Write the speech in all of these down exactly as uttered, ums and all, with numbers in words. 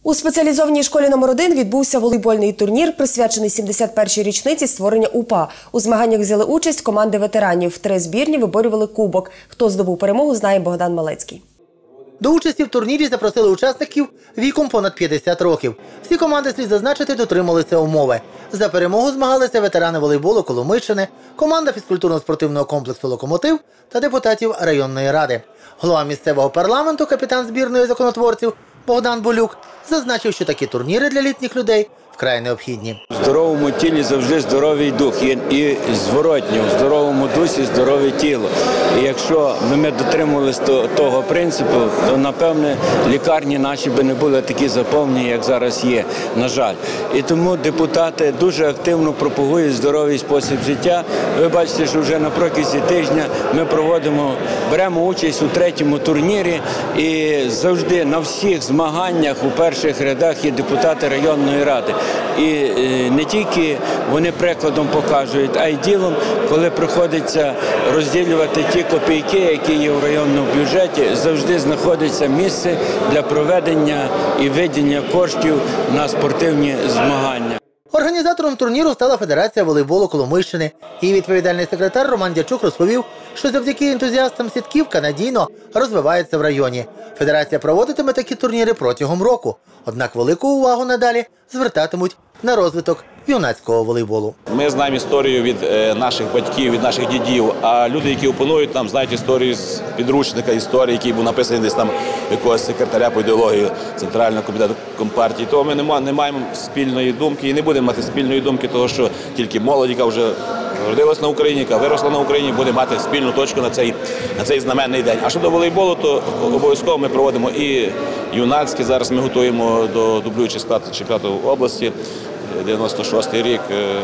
У спеціалізованій школі номер один відбувся волейбольний турнір, присвячений сімдесят першій річниці створення УПА. У змаганнях взяли участь команди ветеранів. Три збірні виборювали кубок. Хто здобув перемогу, знає Богдан Малецький. До участі в турнірі запросили учасників віком понад п'ятдесят років. Всі команди, слід зазначити, дотрималися умови. За перемогу змагалися ветерани волейболу Коломийщини, команда фізкультурно-спортивного комплексу «Локомотив» та депутатів районної ради. Голова місцевого парламенту, капітан збірної законотворців Богдан Болюк зазначив, що такі турніри для літніх людей вкрай необхідні. В здоровому тілі завжди здоровий дух, і зворотньо, в здоровому дусі здорове тіло. І якщо б ми дотримувалися того принципу, то, напевне, лікарні наші би не були такі заповнені, як зараз є, на жаль. І тому депутати дуже активно пропагують здоровий спосіб життя. Ви бачите, що вже на протязі тижня ми проводимо, беремо участь у третьому турнірі, і завжди на всіх змаганнях у перших рядах є депутати районної ради. І не тільки вони прикладом покажуть, а й ділом, коли приходиться розділювати ті копійки, які є в районному бюджеті, завжди знаходиться місце для проведення і виділення коштів на спортивні змагання. Організатором турніру стала Федерація волейболу Коломийщини. Її відповідальний секретар Роман Дячук розповів, що завдяки ентузіастам сітківка надійно розвивається в районі. Федерація проводитиме такі турніри протягом року. Однак велику увагу надалі звертатимуть на розвиток юнацького волейболу. Ми знаємо історію від наших батьків, від наших дідів, а люди, які опонують нам, знають історію з підручника історії, який був написаний десь там якогось секретаря по ідеології Центрального комітету Компартії. Тому ми не маємо спільної думки і не будемо мати спільної думки, того, що тільки молодь, яка вже родилась на Україні, яка виросла на Україні, буде мати спільну точку на цей, на цей знаменний день. А щодо волейболу, то обов'язково ми проводимо і юнацькі, зараз ми готуємо до дублюючий склад чемпіонату області, дев'яносто шостий рік.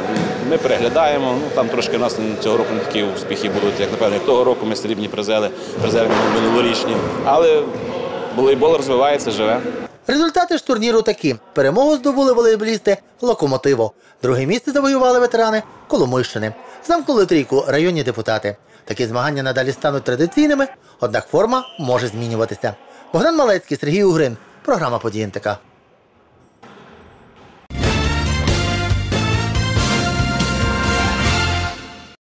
Ми переглядаємо, ну, там трошки у нас цього року не такі успіхи будуть, як, напевно, як того року, ми срібні призери, призери минулорічні. Але волейбол розвивається, живе. Результати ж турніру такі. Перемогу здобули волейболісти «Локомотиву». Друге місце завоювали ветерани Коломийщини. Замкнули трійку районні депутати. Такі змагання надалі стануть традиційними, однак форма може змінюватися. Богдан Малецький, Сергій Угрин. Програма «Події ен те ка».